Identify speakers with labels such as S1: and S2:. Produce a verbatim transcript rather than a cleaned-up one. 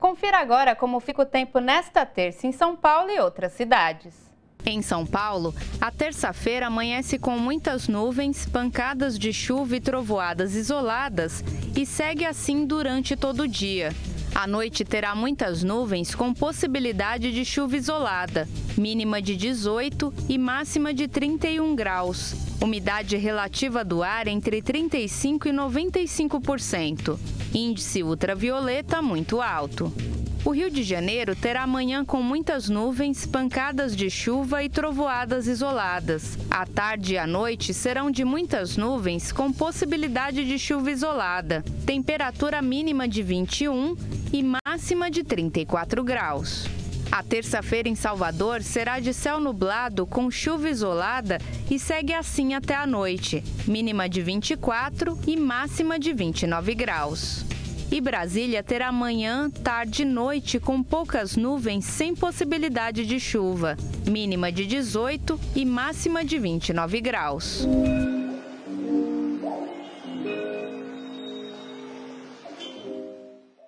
S1: Confira agora como fica o tempo nesta terça em São Paulo e outras cidades.
S2: Em São Paulo, a terça-feira amanhece com muitas nuvens, pancadas de chuva e trovoadas isoladas e segue assim durante todo o dia. À noite terá muitas nuvens com possibilidade de chuva isolada, mínima de dezoito e máxima de trinta e um graus. Umidade relativa do ar entre trinta e cinco por cento e noventa e cinco por cento. Índice ultravioleta muito alto. O Rio de Janeiro terá manhã com muitas nuvens, pancadas de chuva e trovoadas isoladas. À tarde e à noite serão de muitas nuvens com possibilidade de chuva isolada. Temperatura mínima de vinte e um e máxima de trinta e quatro graus. A terça-feira em Salvador será de céu nublado com chuva isolada e segue assim até a noite. Mínima de vinte e quatro e máxima de vinte e nove graus. E Brasília terá manhã, tarde e noite com poucas nuvens sem possibilidade de chuva. Mínima de dezoito e máxima de vinte e nove graus.